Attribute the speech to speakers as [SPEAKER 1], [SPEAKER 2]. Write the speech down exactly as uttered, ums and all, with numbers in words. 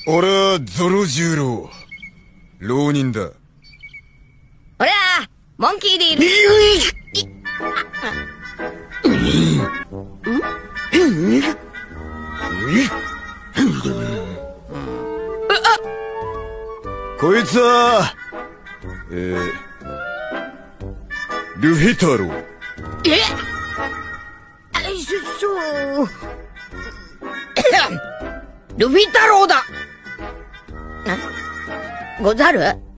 [SPEAKER 1] 俺はゾロ十郎。浪人だ。
[SPEAKER 2] 俺は、モンキーディール。
[SPEAKER 1] こいつは、えー、ルフィ太郎。
[SPEAKER 2] えそ、そう。ルフィ太郎だ。ござる